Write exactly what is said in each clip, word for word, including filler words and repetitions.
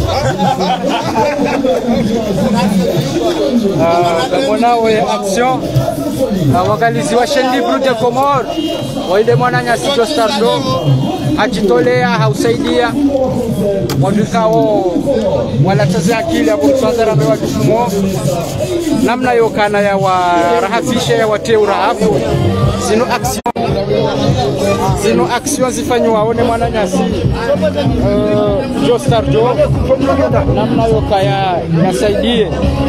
Kamonawe action wakalizi wa chaîne libre de Comores waende mwana nyasi Jostardo ajitolea hausaidia wadukao walataza akili hapo msazara mewa kifumo namna yokana ya warahafisha ya wateura hapo zino action zino action zifanywa waone mwana nyasi uh, Jostardo namna yokaya yasaidie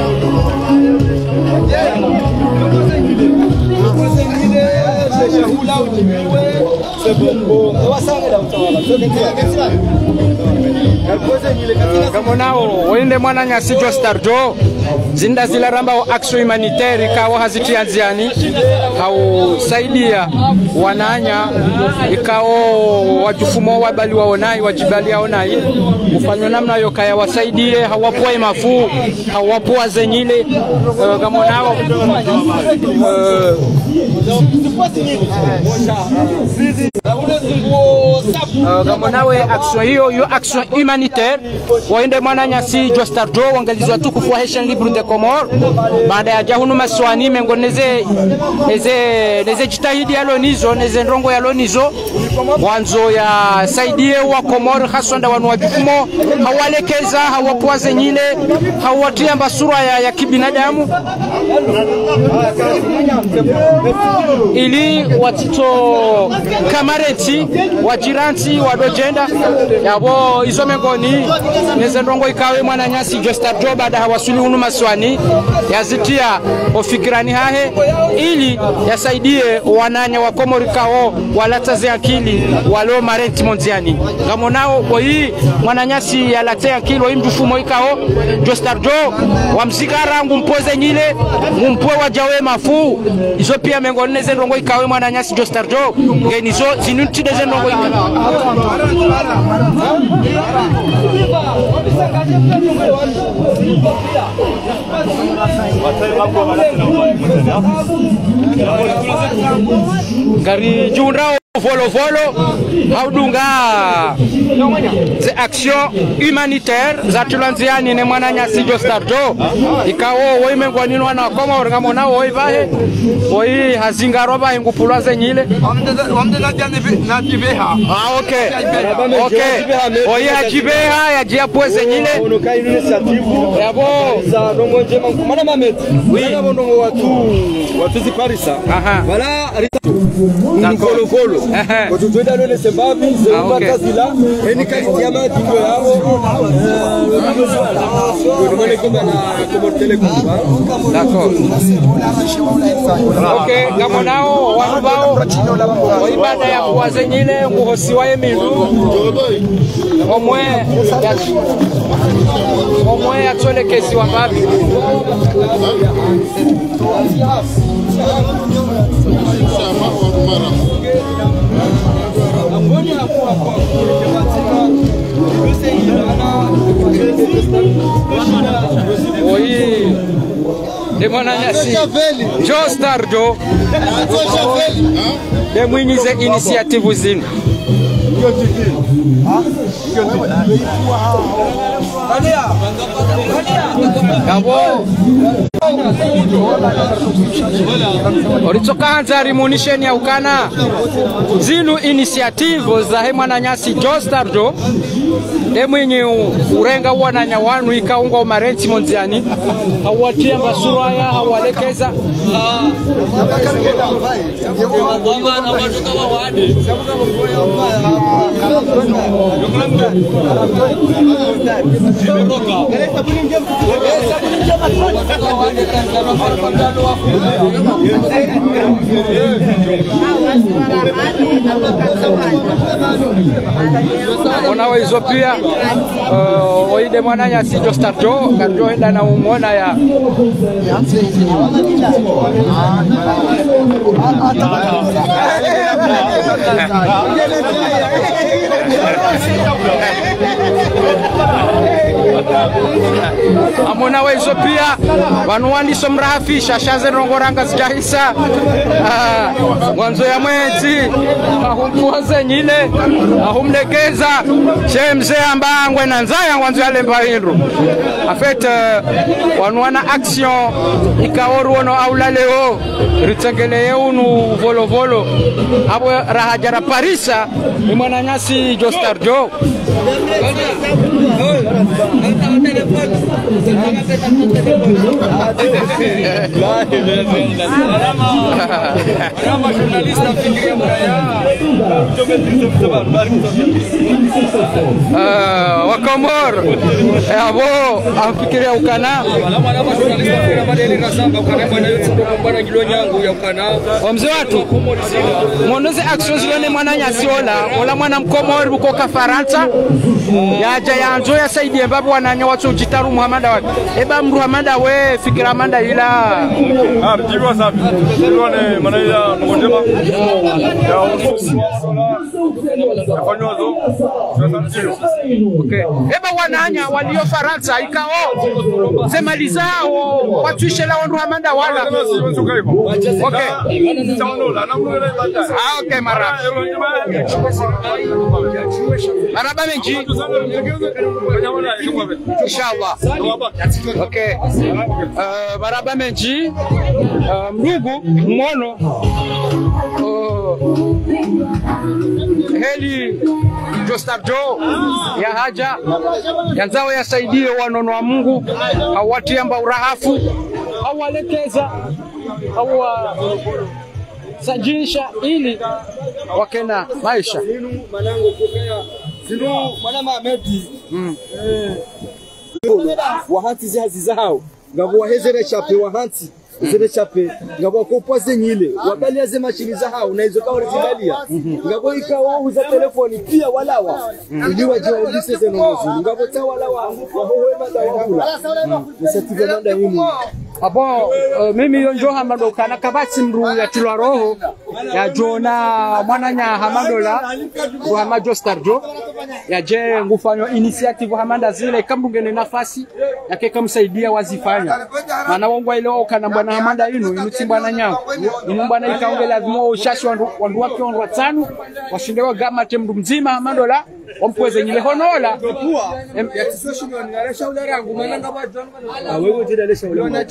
kama nao wende mwana nyasi Jostardo zinda zila ramba wa action humanitaire ikawa hazitianziani au saidia wananya ikao wajufumo wabali waonai wajibali waonai ufanywa namna yokaya wasaidie hawapoe mafu hawapoa zenyile uh, kama nao uh, Uh, kama nawe action hiyo hiyo action humanitaire waende mwana nyasi Jostardo wangalizwa tu kufua chaîne libre de Comores baada ya jahunu maswani mengoneze neze neze jitahidi alonizo neze ndongo alonizo wanzo ya saidie wa Comores hasonda wanu wajufumo hawalekeza hawapoaze nyile hawatia basura ya, ya kibinadamu ili watito kamareti wajiranti wadojenda yabo izo mengoni neze ndongo ikawe mwana nyasi Jostardo baada hawasuli unu maswani yazitia ofikirani hahe ili yasaidie wananya wa Comores kao walataze akili walo marenti mondiani kama nao kwa hii mwana nyasi yalatea akili wa mjufumo ikao Jostardo wamzikara ngumpoze nyile ngumpoe wajawe mafu izo pia mengoni neze ndongo ikawe mwana nyasi Jostardo ngenizo zinuti neze ndongo ikawe gari junrao volo volo haudunga ze action humanitaire za tulanziani ne mwana nyasi Jostardo ikawo woime ngwanino wana koma ngamo na woi bahe woi hazingaro bahe ngupulwa zenyile wamde na na jibeha ah okay okay woi hajibeha ya jia pweze nyile onoka initiative yabo za ndongo njema kumana mameti wana ndongo watu watu ziparisa wala volo volo Watutuenda lone sebabi Zeumba kazila Eni kati ya matindo yao Kudumane kumba na Comores Telecom D'accord Ok, kama nao wanubao Waibada ya kuwaze nyile Nguhosiwa ye mindu Omwe Omwe ya tole kesi wambabi Oi, de mwana nyasi Jostardo de mwinyize initiative zinu Gabo Oritoka hanzari munisheni ya ukana zinu initiative za he mwana nyasi Jostardo de mwenye urenga wananya wanu ikaunga umarenti monziani hawatia mbasura ya hawalekeza Ona hizo pia waide mwana nyasi Jostardo kanjo enda na umona ya amona wezo pia wanuani somrafi shashaze rongoranga zijahisa mwanzo ya mwezi ahumfuaze nyile ahumlegeza shemze ambangwe na nzaya mwanzo ya lemba hindu afet wanuana action ikaoru ono aula leo ritengele unu volo volo abo rahajara parisa ni mwana nyasi Joestar Joe Kama journalista fikiria mraya ah wakomor abo afikiria ukana kama journalista fikiria madeli rasamba ukana bwana yote bwana kilo nyangu ya ukana mzee watu mwonoze actions yone mwana nyasiola ola mwana mkomori buko kafaransa yaja yanzo ya saidi mbabu wananya watu jitaru Muhammad wa eba Muhammad we fikira manda ila ah mtiwa safi tuone maana ya ngondema ya afanywa zo okay eba wananya walio Faransa ikao zemalizao watuishe la Muhammad wala okay ah okay mara maraba menji inshallah okay uh, maraba menji uh, mrugu mmono uh, heli Joestar Joe ya haja yanzao yasaidie wanono wa Mungu hawatiamba urahafu hawalekeza hawa sajisha ili wakena maisha manango kukaya sino mwana Ahmedi mm. eh wahanti zihazi zao ngabo wahezere chape wahanti zile chape ngabo kopoze nyile wakalia ze machini za hao na hizo kauri zibalia ngabo ikawa uza telefoni pia walawa ili waje waulise ze nozi ngabo ta walawa wahowe mada wakula nisative manda hini abo uh, mimi yonjo hamadoka na kabati mru ya tilwa roho ya jona mwananya hamadola wa Joestar Joe ya je ngufanyo initiative hamanda zile kamrungene nafasi yake kamsaidia wazifanya maana wongwa ile okana bwana hamanda ino inuti bwana nyangu inu bwana ikaongela vimo ushashi wandu wandu wake wandu watano washindewa gama temdu mzima hamadola ompweze nyile honola ya tisosho ni wale shaula rangu maana ngabajwa wewe jidale shaula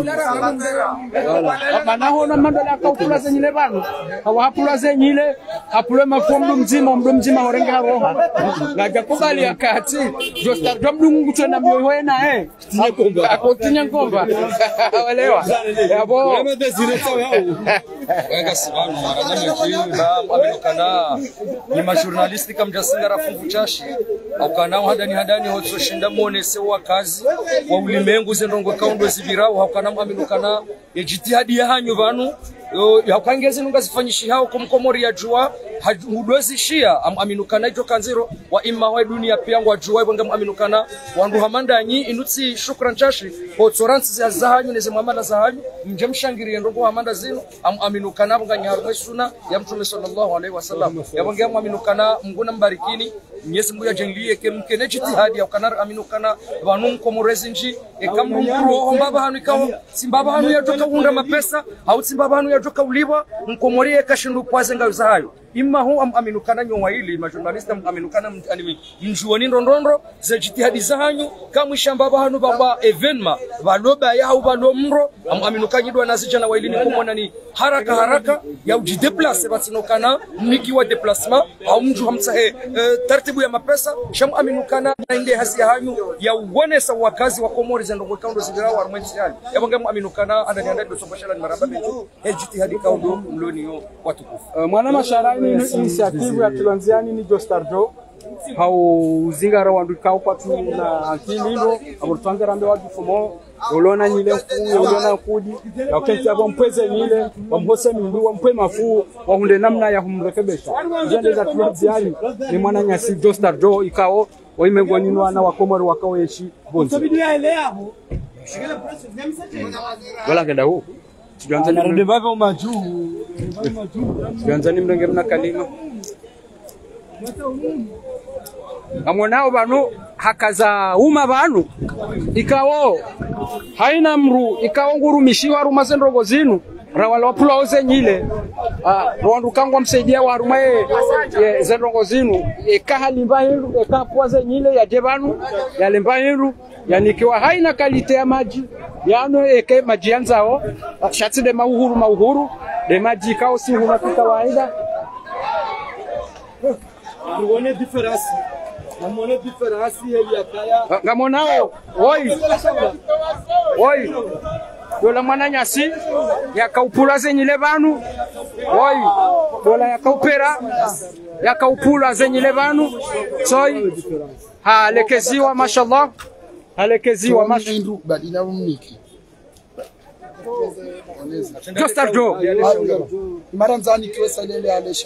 maana hono mandola kaupula zenyile bano hawapula zenyile apule mafomdu mzima mdu mzima horenge haroha ngaja kubali akati Joestar Joe mdungu tena myoyo na eh tinye komba akotinye komba walewa yabo remede zile sawa hao wanga sibano maranya mjini ba abinokana ni majournalisti kamjasinga rafungu chashi aukana hadani hadani hotso shinda monese wa kazi wa ulimengu zendongo kaundo zibirao haukana aminokana ya jitihadi ya hanyu vanu ya ukangezi nungazifanyishi hao kumkomori ya jua hudwezi shia am aminukana ito kanziro wa imma wa dunia pia ngwa jua ibanga aminukana wandu hamanda nyi inutsi shukran chashi hotsoransi za zahanyu neze Muhammad zahanyu mjemshangiri ndongo hamanda zino am aminukana banga nyaru suna ya mtume sallallahu alaihi wasallam ya banga aminukana mnguna mbarikini Mwenyezi Mungu yajengie kemkene jitihadi ya ukanar aminukana banu mkomorezi nji ekamruho mbaba hanu ikaho simbaba hanu yatoka unda mapesa au simbaba hanu yatoka uliwa mkomorie kashindu kwaze ngayo zahayo imma hu am aminukana nywa hili majournalista aminukana mjuoni ndondondro za jitihadi zahanyu kamwisha mbaba hanu baba evenma baloba ya au balomro am aminukana nyidwa nazijana wa ilini kumona ni haraka haraka ya ujideplace batinokana miki wa déplacement au mju hamsahe uh, taratibu ya mapesa sham aminukana inde hasi ya hanyu ya uonesa wakazi wa Komori za ndongo kaundo zibirao wa mwenzani yabanga aminukana andani andani dosopashala ni maraba betu jitihadi kaundo mloni yo watukufu uh, mwana masharani ino initiative ya tulanziani ni Joestar Joe hau zingara wandu kao kwa tu na akilino aburtanga rambe wa kifumo olona nyile mfu olona kudi ya ukenti abo mpweze nyile wamhose mindu wampwe mafu wahunde namna ya humrekebesha jende za tulanziani ni mwana nyasi Joestar Joe ikao waimengwa nini wana wa Komori wakao yeshi bonzo wala kenda huu tuanze ni baba majuu tuanze ni mrenge mna kalima ngamwanao bano hakaza uma banu ikawo haina mru ikawo ngurumishiwa ruma zendrogo zinu rawala wapula oze nyile ah rondu kangwa msaidia waruma e zendrogo zinu ekaha limba hindu ekapwa ze nyile ya jebanu ya limba hindu yanikiwa haina kalite ya maji yano eke maji yanzao shatsi de mauhuru mauhuru de maji kao si huna kawaida tuone difference namone difference ya kaya ngamonao oi oi dola mwana nyasi yakaupula zenyile banu oi dola yakaupera yakaupula zenyile banu soi halekeziwa mashallah halekeziwa mashallah badina umniki Jostar Jo maranzani kiwesalele alesha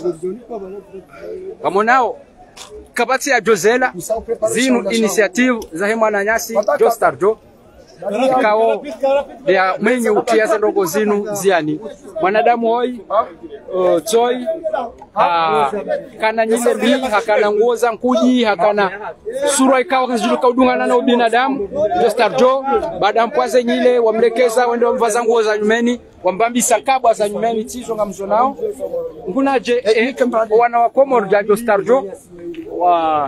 kamonao kabati ya Josela zinu initiative za hema na nyasi Jostar Jo ikao ya mwenye utia zendogo zinu ziani mwanadamu hoi uh, choi uh, kana nyile bi hakana ngoza nkuji hakana sura ikawa kizilu kaudungana na binadamu Jostar Jo baada mpwaze nyile wamlekeza wende wamvaza nguo za nyumeni wambambisa kabwa za nyumeni tizo ngamzo nao ngunaje eh, wana wa Komoro ja Jostar Jo wa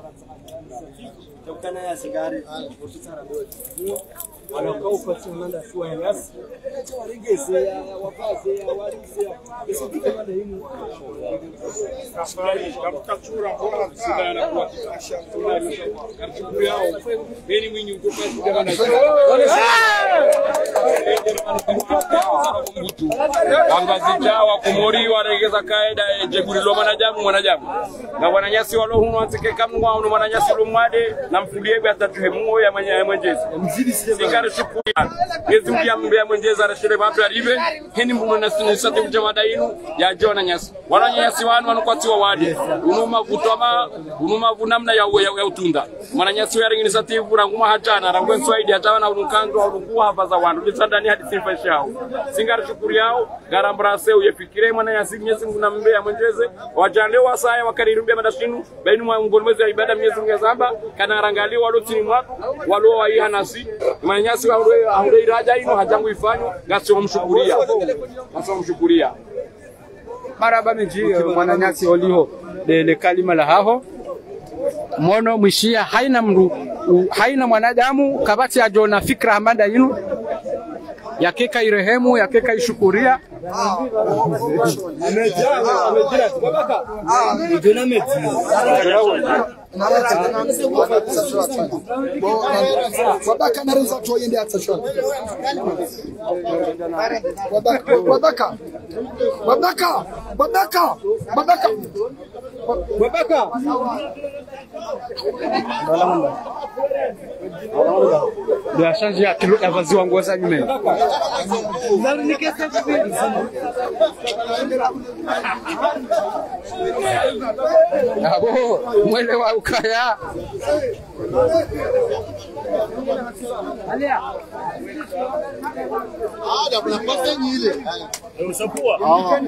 kana ya sigari wanakaa upati unaenda shua yasi waregeze wafaze warize esikike bana himu safari kamkachura bora kusida na kuhakikisha tunali karibu yao beni mwinyi ukopa bana mtu angazijawa kumori waregeza kaida jegulilo manajamu manajamu na wananyasi walo huno atike kamwa uno wananyasi lumwade na mfuliebe atatuhemu ya manya mwenjezi singara shukuya ngezi mkia mbea mwenjezi arashire batu aribe heni mbuno na sinisate kujamada inu ya jona nyasi wananyasi wanu wanukwatiwa wade unuma vutama unuma vunamna ya ya, ya utunda wananyasi ya ringini sativu ranguma hatana rangwen swaidi hatawana unukando unukua hapa za wandu lisandani hadi simfa shao singara shukuri yao garambrase uyefikire wananyasi nyesi mguna mbea mwenjezi wajande wasaya wakarirumbia madashinu bainu mwa mgolmezi ya ibada miezi mgezamba kana rangali walo tini mwako walo wa iha nasi manyasi wa ule iraja ino hajangu ifanyo gasi wa mshukuria gasi wa mshukuria maraba meji mwananyasi oliho le kalima la haho mono mwishia haina mru haina mwanadamu kabati ya jona fikra hamanda inu yakeka irehemu yakeka ishukuria amejaa amejira babaka ndio meji Wadaka narenza toyende atsashwa Wadaka Wadaka Wadaka Wadaka Wadaka babaka ndio change ya kilo ya vazi wangu za nyume abo mwele wa ukaya alia ah da kuna pasta nyile usapua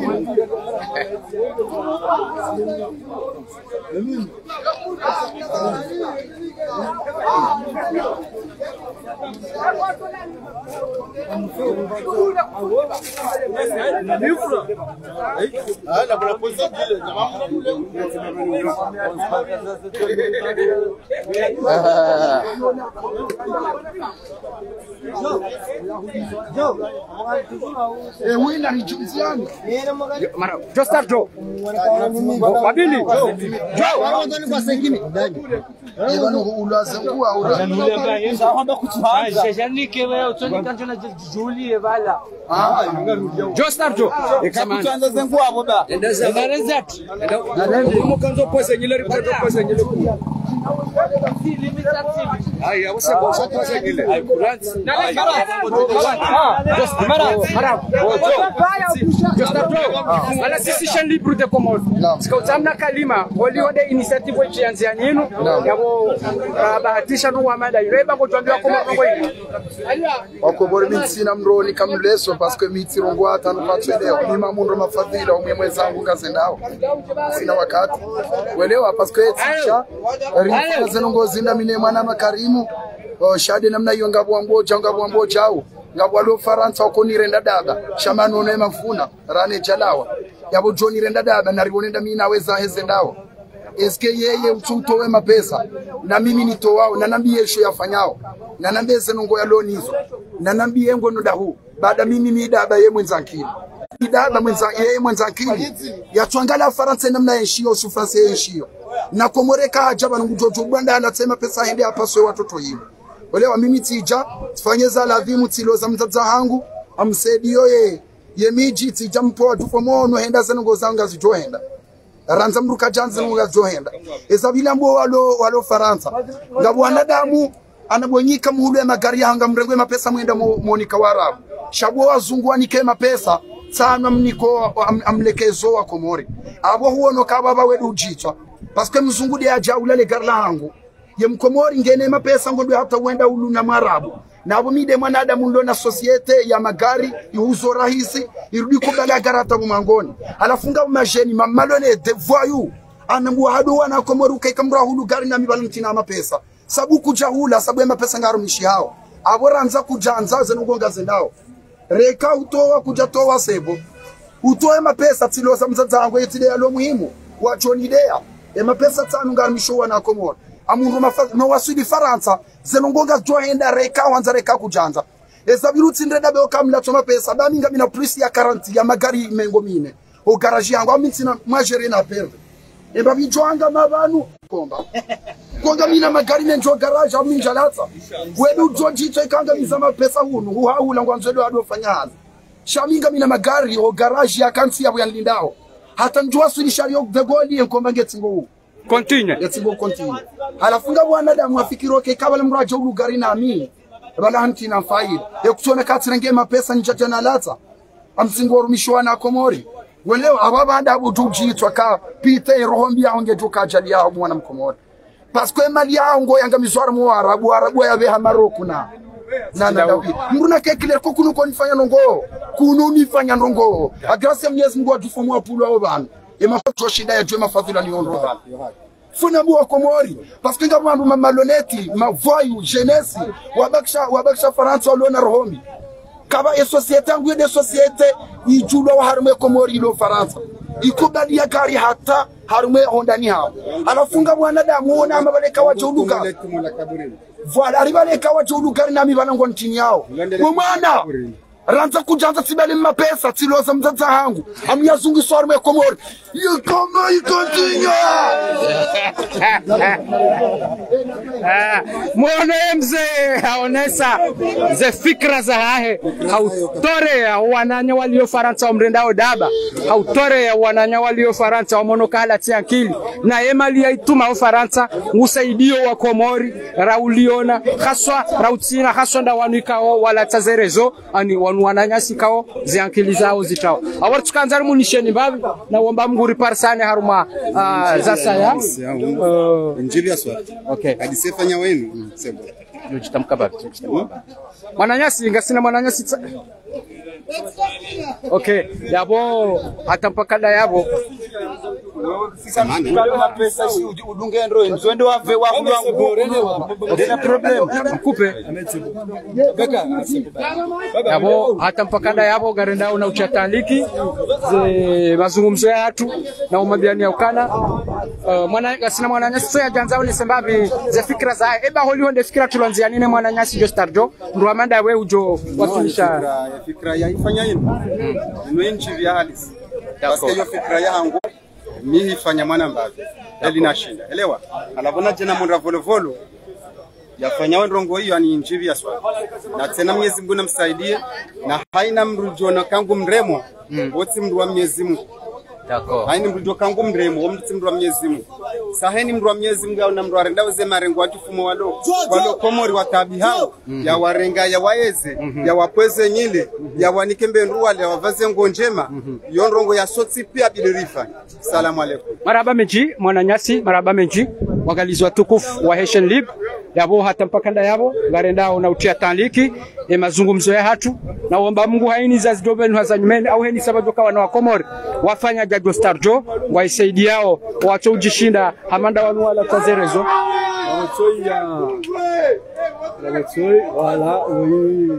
ah da kuna pasta nyile eh wina ni chumziani mara Jostar Jo babili Jo wao kwa sengine ndani Ivano ulaze kuwa ula Shanike wewe utoni kanjona Julie bala Jostar Jo ekakutanza zengu abo da endeza narenzat na ndio mukanzo pesa nyile ripata pesa nyile Haya, wasa kwa sasa kile. Ai Kurant. Wala sisi shani libre de Comores. Sikautamna kalima wali wade initiative wechianzia ninu yabo bahatisha no wamanda ireba ko twambia ko mrongo hii. Wakomori mitsina mroni kamleso parce que mitirongo atano patweleo ni mamundo mafadhila umwe mwenzangu ngazendao. Sina wakati. Welewa parce que etisha rinfa zenongo zinda mine mwana makarimu shade namna hiyo ngabwa mboja ngabwa mboja au ngabwa lo Faransa ukoni renda dada shamano ne mafuna rane jalawa yabo John renda dada na ribonenda mimi naweza heze ndao eske yeye ututowe mapesa na mimi nitowao na nambie yesho yafanyao na nambie zenongo ya loni hizo na nambie ngono dahu baada mimi ni dada yeye mwenzakini dada mwenza yeye mwenzakini yatwangala Faransa namna yeshio sufrase yeshio na komoreka ajaba ngujojo bwanda anasema pesa hende apaswe watoto yimo walewa mimi tija tfanyeza ladhimu tiloza mzaza hangu amsedio ye yemiji tija mpoa tufo mono henda zenongo zanga zijohenda ranza mruka janze ngo zijohenda ezabila mbo walo walo Faransa ngabo anadamu anabonyika muhulu ya magari hanga mrengwe mapesa mwenda monika warabu shabo wazungu anike mapesa sana mniko am, amlekezo wa Komori abo huono kababa wedu ujitwa parce que mzungu dia jaula le garla hangu ye Mkomori ngene mapesa ngondo hata wenda uluna marabu na abo mide mwanadamu ndo na societe ya magari iuzo rahisi irudi kubala garata mangoni alafunga majeni mamalone de voyou anambu hado wana Komori kaikamra hulu gari na mibalantina mapesa sabu kujahula sabu ya mapesa ngarumishi hao abo ranza kujanza zenungonga zendao reka utoa kujatoa sebo utoe mapesa tiloza mzaza wangu yetile ya lo muhimu wachonidea e mapesa tanu ngarumisho wana Komori amundu mafa no wasudi Faransa zenongonga joenda reka wanza reka kujanza ezabiru tindreda be okamla toma pesa baminga mina prisi ya quarante ya magari mengo mine o garage yangu amintina majere na perde e babi joanga mabanu komba konga mina magari menjo garage aminja latsa wedu joji tekanga mizama pesa hunu huhaula ngwanzelo ado fanyaza shaminga mina magari o garage ya kansi ya bwandindao hata njua sudi shario de goli enkomba ngetsingo Continue. Yetibo continue. Halafunga bwana damu afikiroke kabala mrajo ulugari na mimi. Bala hanti na faida. Yekutona katsirenge mapesa njaja na lata. Amsingo rumishwa na Komori. Welewa ababa adabu tujitwa ka pite rohombi ya onge joka ajali ya mwana Mkomori. Paskwe mali ya ngo yanga mizwara mu Arabu Arabu ya beha Maroko na. Na na dawi. Mruna kekile ko kunu konifanya nongo. Kunu nifanya nongo. Agrase Mwenyezi Mungu atufomu apulo abo bana. Ema kwa shida ya jema fadhila ni ondo. Funa mwa Komori parce que ngabwandu mamaloneti mavoyu jeunesse wabakisha wabakisha Faransa lona rohombi kaba e societe ngwe de societe ijulo wa harume Komori lo Faransa ikubali ya gari hata harume hondani hao alafunga bwana damu ona mabaleka wa juluka voilà ribaleka wa juluka na mibanango ntini yao mwana ranza kujanza sibali mapesa tiloza mzaza hangu amyazungu sorme Komori yikoma ikontinyo Mwana mzee haonesa ze fikra za hahe hautore ya wananya walio Faransa umrendao daba hautore ya wananya walio Faransa wamonoka halati akili na emali ya ituma wa Faransa usaidio wa Komori rauliona khaswa rautina khaswa nda wanuikao wala tazerezo ani wanu wananyasi kao ziankili zao zitao awar tukanzar munisheni babi na wamba mguri parsane haruma uh, za sayansi uh, njili aswa okay adisefanya wenu sebo nujitamka babi mwananyasi ngasina mwananyasi okay yabo atampakada yabo samani pesa si udunge ndo nzwende wave wafu wangu ndina problem mkupe yabo atampakada yabo garenda una uchataliki ze mazungumzo yatu na umabiani ya ukana uh, mwana ngasina mwananyasi ya janzao ni sembabi ze fikra za eba holiho nde fikra tulanzia nine mwananyasi jo starjo ndo amanda we ujo watulisha ya fikra ya ifanya yinu ino nchi vya halisi paske hiyo fikra ya hangu mihi fanya mwana mbavi eli nashinda elewa alabona jena mwenda volo volo yafanya wendrongo hiyo ani nchi vya swa na tena Mwenyezi Mungu namsaidie na haina mrujona kangu mremo mm. wote mndu wa Mwenyezi Mungu D'accord. Haini mndu kangu mremo omtsi mndu wa Mwenyezi Mungu. Saheni mndu wa Mwenyezi Mungu au na mndu arenda uze marengo atufumo walo walo komori watabi hao mm -hmm. ya warenga ya waeze mm -hmm. ya wapweze nyile mm -hmm. ya wanikembe nruwale ya wavaze ngonjema mm -hmm. yonrongo ya sotsi pia bilirifa. Salamu alaykum. Maraba meji mwananyasi maraba meji wagalizi watukufu wa Haitian Lib yabo hata mpaka nda yabo garenda na utia tanliki e mazungumzo ya hatu na omba Mungu haini za zidobeni hazanyumeni au heni sababu kwa wana wa Komori wafanya Jago Star Jo waisaidi yao wacho ujishinda hamanda wanu wala tazerezo Wachoi ya Wachoi wala ui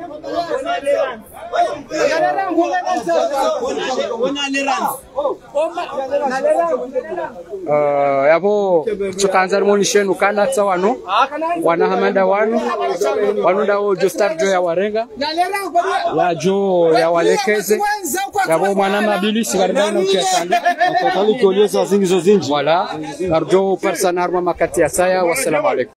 Uh, yabo tukanza monishenu kana tsawano wana hamanda wanu wanu dawo Jo Star Jo ya warenga ya Jo ya walekeze yabo mwana mabili sigarida na ukiasali Akatali kioleza zingizo zinji wala arjo personarma makati ya saya. Wassalamu alaikum.